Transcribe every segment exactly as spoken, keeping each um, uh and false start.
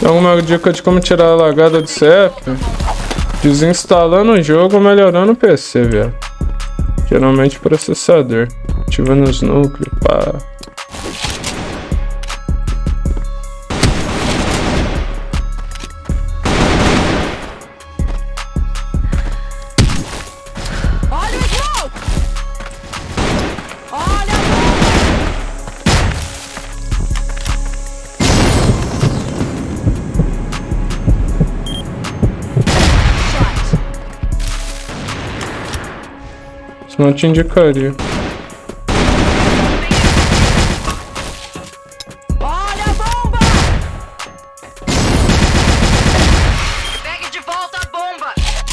Tem alguma dica de como tirar a lagada do C F? Desinstalando o jogo ou melhorando o P C, velho. Geralmente processador. Ativando os núcleos, pá. Não te indicaria. Olha a bomba! Pegue de volta a bomba!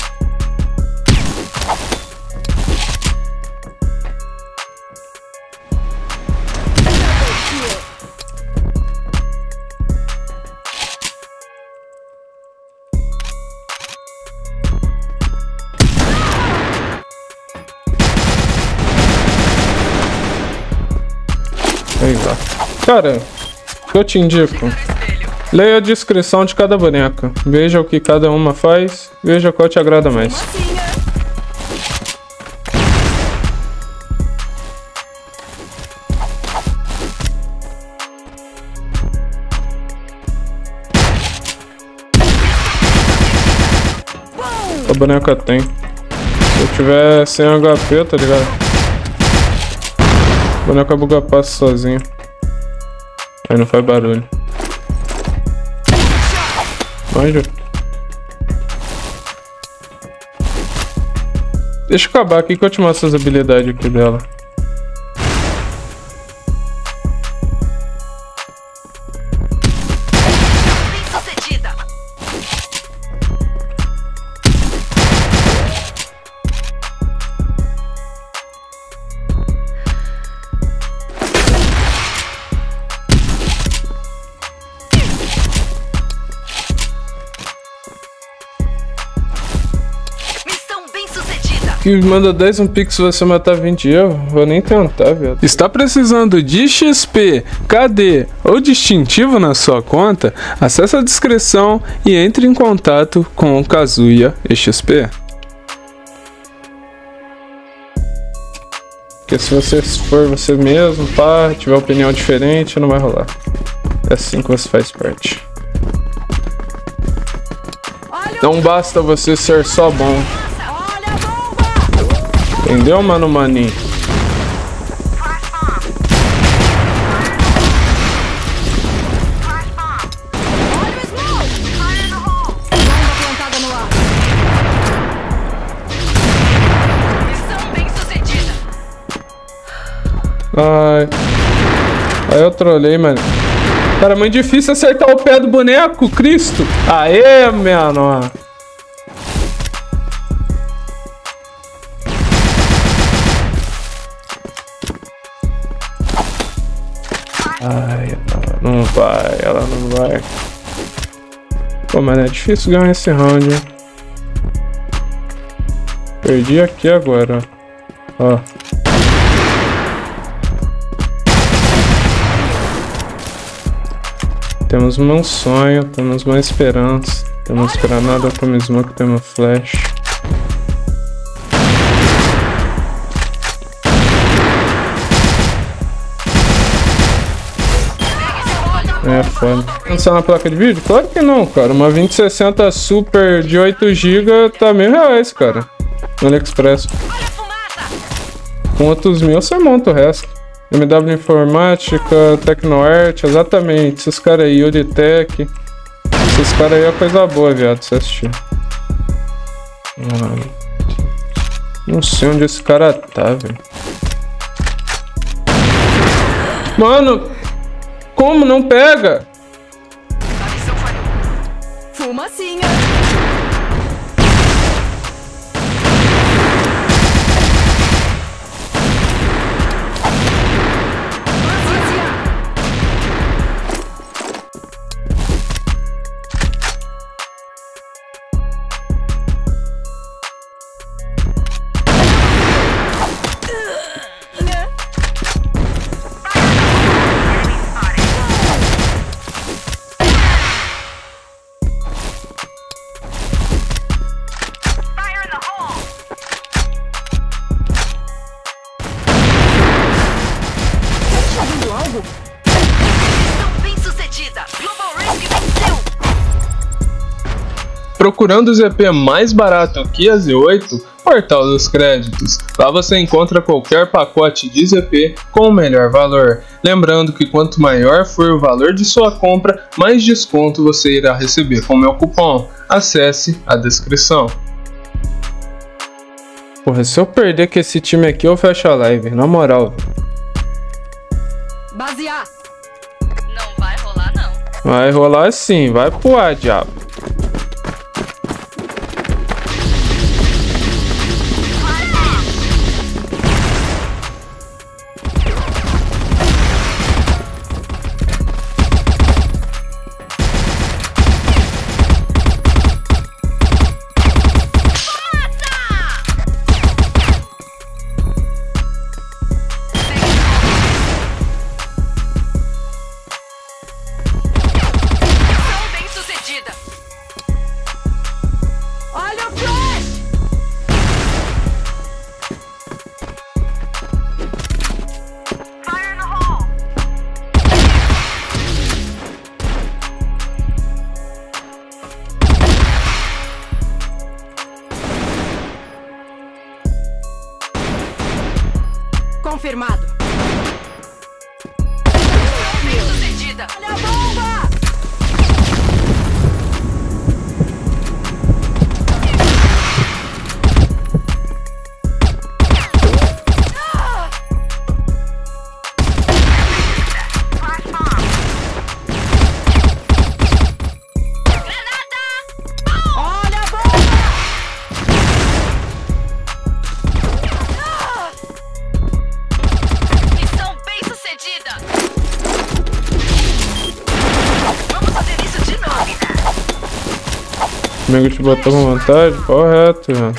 Aí lá. Cara, eu te indico. Leia a descrição de cada boneca. Veja o que cada uma faz. Veja qual te agrada mais. A boneca tem. Se eu tiver sem H P, tá ligado? A boneca buga passa sozinho. Aí não faz barulho. Manja. Deixa eu acabar aqui que eu te mostro as habilidades aqui dela. Que manda dez um pix se você matar vinte eu vou nem tentar, velho. Está precisando de X P, K D ou distintivo na sua conta? Acesse a descrição e entre em contato com o Kazuya E X P. Porque se você for você mesmo, pá, tiver opinião diferente, não vai rolar. É assim que você faz parte. Não basta você ser só bom. Entendeu, mano, maninho? Ai. Aí eu trolei, mano. Cara, é muito difícil acertar o pé do boneco, Cristo. Aê, mano. Ai, ela não vai, ela não vai. Pô, mas é difícil ganhar esse round, hein? Perdi aqui agora, ó. Temos um sonho, temos uma esperança. Temos granada como smoke, temos flash. É foda. Lançar na placa de vídeo? Claro que não, cara. Uma vinte sessenta Super de oito gigas tá mil reais, cara. No AliExpress. Com outros mil você monta o resto. M W Informática, Tecnoart, exatamente. Esses caras aí, Uditech. Esses caras aí é coisa boa, viado, você assistir. Mano. Não sei onde esse cara tá, velho. Mano! Como não pega? Fumacinha. Procurando o Z P mais barato que a Z oito, Portal dos Créditos. Lá você encontra qualquer pacote de Z P com o melhor valor. Lembrando que quanto maior for o valor de sua compra, mais desconto você irá receber com o meu cupom. Acesse a descrição. Porra, se eu perder com esse time aqui, eu fecho a live, na moral. Basear. Não vai rolar, não. Vai rolar sim, vai pro ar, diabo. Olha o flash! Fire no hole! Confirmado. Bem sucedida. Olha a bomba! O amigo te botou com vantagem? Correto, velho.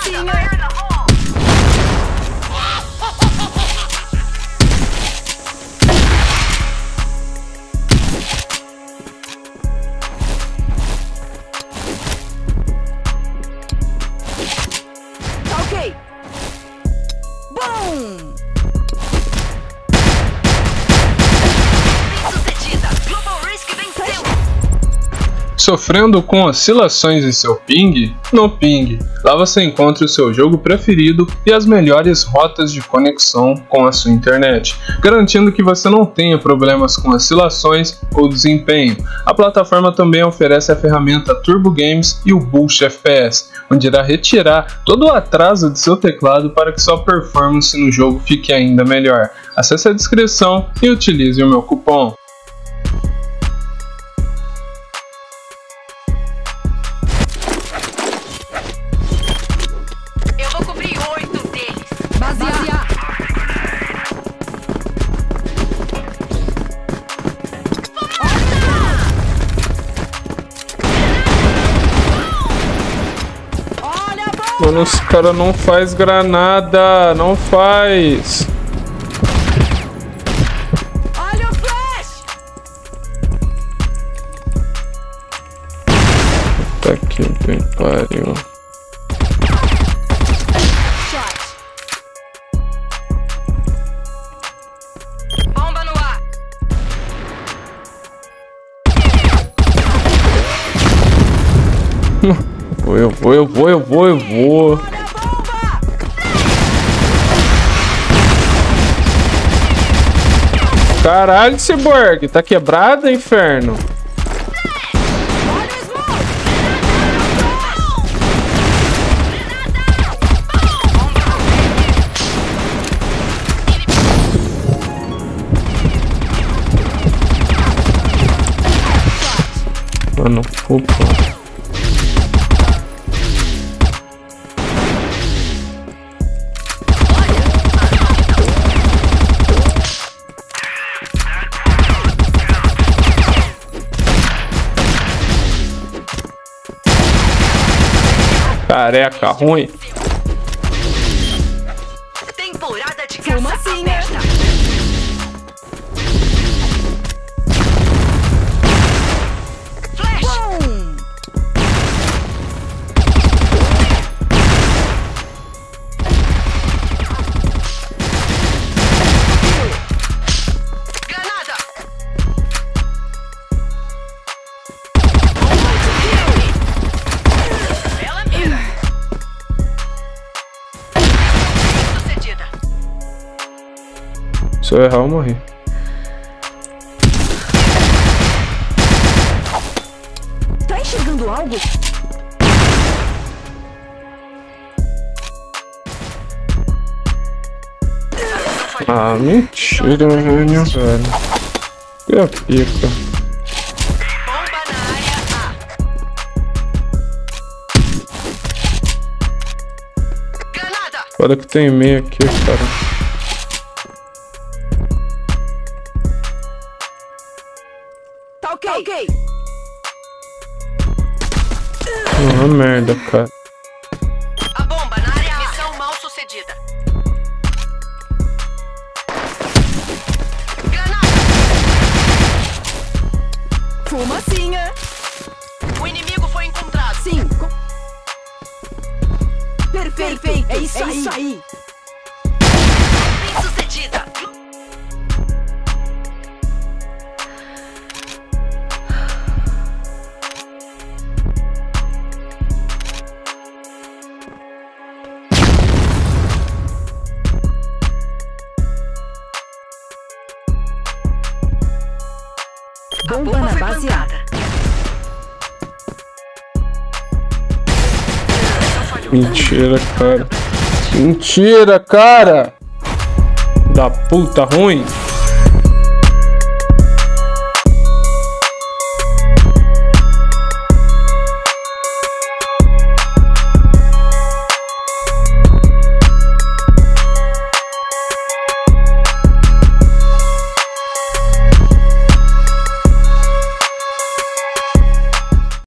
Ok. Boom! Bem-sucedida. Global Risk venceu. Sofrendo com oscilações em seu ping? No Ping. Lá você encontra o seu jogo preferido e as melhores rotas de conexão com a sua internet, garantindo que você não tenha problemas com oscilações ou desempenho. A plataforma também oferece a ferramenta Turbo Games e o Boost F P S, onde irá retirar todo o atraso de seu teclado para que sua performance no jogo fique ainda melhor. Acesse a descrição e utilize o meu cupom. Basear. Olha a bomba. Mano, esse cara não faz granada, não faz. Olha o flash. Tá aqui, bem pariu. Bomba no ar. Eu vou, eu vou, eu vou, eu vou. Olha a bomba. Caralho, Cyborg, tá quebrado, inferno? Olha o smoke. Mano, opa. Careca ruim. Temporada de caça aberta. Flash. Boom. Granada. Se eu errar, eu morri. Tá enxergando algo? Ah, mentira, velho. velho. Que a pica. Bomba na área A. Granada! Olha que tem meia aqui, cara. Tá ok. Tá ok. Uma merda, cara. A bomba na área A. Missão mal sucedida. Granada! Fumacinha! O inimigo foi encontrado. Sim. Co- Perfeito. Perfeito. É isso é aí. Isso aí. Bem sucedida. Bomba na base A. Mentira, cara. Mentira, cara. Da puta ruim.